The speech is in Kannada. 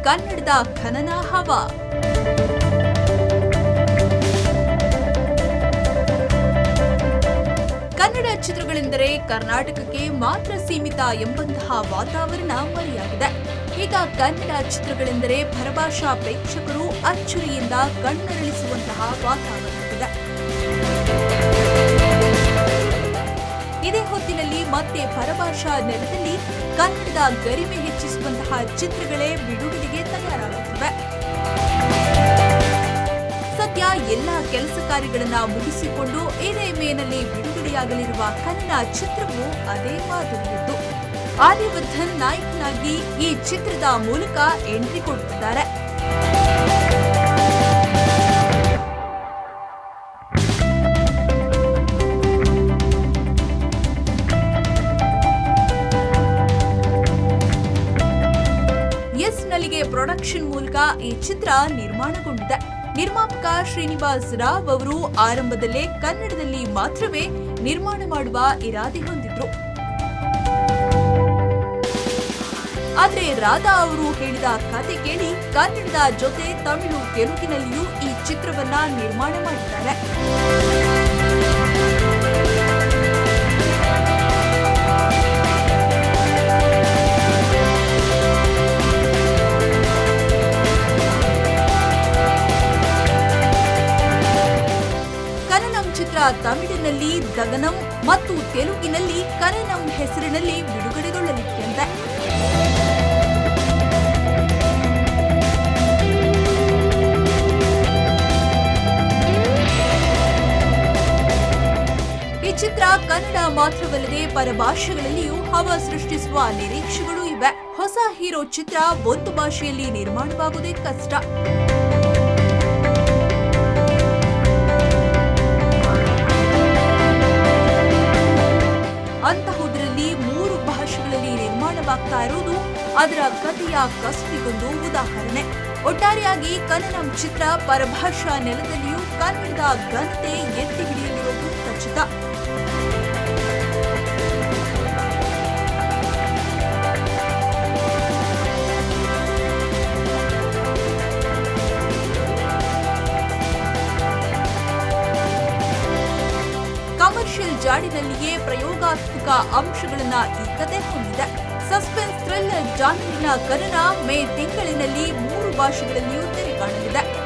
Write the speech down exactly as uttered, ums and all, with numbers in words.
ಕನ್ನಡದ ಖನನ ಹವಾ. ಕನ್ನಡ ಚಿತ್ರಗಳೆಂದರೆ ಕರ್ನಾಟಕಕ್ಕೆ ಮಾತ್ರ ಸೀಮಿತ ಎಂಬಂತಹ ವಾತಾವರಣ ಮರೆಯಾಗಿದೆ. ಈಗ ಕನ್ನಡ ಚಿತ್ರಗಳೆಂದರೆ ಪರಭಾಷಾ ಪ್ರೇಕ್ಷಕರು ಅಚ್ಚರಿಯಿಂದ ಕಣ್ಣರಳಿಸುವಂತಹ ವಾತಾವರಣವಿದೆ. ಇದೇ ಹೊತ್ತಿನಲ್ಲಿ ಮತ್ತೆ ಪರಭಾಷಾ ನೆಲದಲ್ಲಿ ಕನ್ನಡದ ಗರಿಮೆ ಹೆಚ್ಚಿಸುವಂತಹ ಚಿತ್ರಗಳೇ ಬಿಡುಗಡೆಗೆ ತಯಾರಾಗುತ್ತಿವೆ. ಸದ್ಯ ಎಲ್ಲ ಕೆಲಸ ಕಾರ್ಯಗಳನ್ನ ಮುಗಿಸಿಕೊಂಡು ಇದೇ ಮೇನಲ್ಲಿ ಬಿಡುಗಡೆಯಾಗಲಿರುವ ಕನ್ನಡ ಚಿತ್ರವು ಅದೇ ಮಾದರಿಯದ್ದು. ಆರ್ಯವರ್ಧನ್ ನಾಯಕನಾಗಿ ಈ ಚಿತ್ರದ ಮೂಲಕ ಎಂಟ್ರಿ ಕೊಡುತ್ತಿದ್ದಾರೆ. ಎಸ್ ನಲಿಗೆ ಪ್ರೊಡಕ್ಷನ್ ಮೂಲಕ ಈ ಚಿತ್ರ ನಿರ್ಮಾಣಗೊಂಡಿದೆ. ನಿರ್ಮಾಪಕ ಶ್ರೀನಿವಾಸ್ ರಾವ್ ಅವರು ಆರಂಭದಲ್ಲೇ ಕನ್ನಡದಲ್ಲಿ ಮಾತ್ರವೇ ನಿರ್ಮಾಣ ಮಾಡುವ ಇರಾದೆ ಹೊಂದಿದ್ರು. ಆದರೆ ರಾಧಾ ಅವರು ಹೇಳಿದ ಕತೆ ಕೇಳಿ ಕನ್ನಡದ ಜೊತೆ ತಮಿಳು ತೆಲುಗಿನಲ್ಲಿಯೂ ಈ ಚಿತ್ರವನ್ನ ನಿರ್ಮಾಣ ಮಾಡಿದ್ದಾರೆ. ಕನ್ನಡಂ ಚಿತ್ರ ತಮಿಳಿನಲ್ಲಿ ದಗನಂ ಮತ್ತು ತೆಲುಗಿನಲ್ಲಿ ಕನ್ನಡಂ ಹೆಸರಿನಲ್ಲಿ ಬಿಡುಗಡೆಗೊಳ್ಳಲಿದೆ. ಈ ಚಿತ್ರ ಕನ್ನಡ ಮಾತ್ರವಲ್ಲದೆ ಪರಭಾಷೆಗಳಲ್ಲಿಯೂ ಹವಾ ಸೃಷ್ಟಿಸುವ ನಿರೀಕ್ಷೆಗಳು ಇವೆ. ಹೊಸ ಹೀರೋ ಚಿತ್ರ ಒಂದು ಭಾಷೆಯಲ್ಲಿ ನಿರ್ಮಾಣವಾಗುವುದೇ ಕಷ್ಟ. ಅಂತಹುದರಲ್ಲಿ ಮೂರು ಭಾಷೆಗಳಲ್ಲಿ ನಿರ್ಮಾಣವಾಗ್ತಾ ಇರುವುದು ಅದರ ಕಥೆಯ ಕಸುವಿಗೊಂದು ಉದಾಹರಣೆ. ಒಟ್ಟಾರೆಯಾಗಿ ಕನ್ನಡಂ ಚಿತ್ರ ಪರಭಾಷಾ ನೆಲದಲ್ಲಿಯೂ ಕನ್ನಡದ ಘನತೆ ಎತ್ತಿ ಹಿಡಿಯಲಿರುವುದು ಖಚಿತ. ಕಮರ್ಷಿಯಲ್ ಜಾಡಿನಲ್ಲಿಯೇ ಪ್ರಯೋಗಾತ್ಮಕ ಅಂಶಗಳನ್ನ ಈ ಕತೆ ಹೊಂದಿದೆ. ಸಸ್ಪೆನ್ಸ್ ಥ್ರಿಲ್ಲರ್ ಜಾನರಿನ ಕನ್ನಡ ಮೇ ತಿಂಗಳಿನಲ್ಲಿ ಮೂರು ಭಾಷೆಗಳಲ್ಲಿಯೂ ತೆರೆ ಕಾಣಲಿದೆ.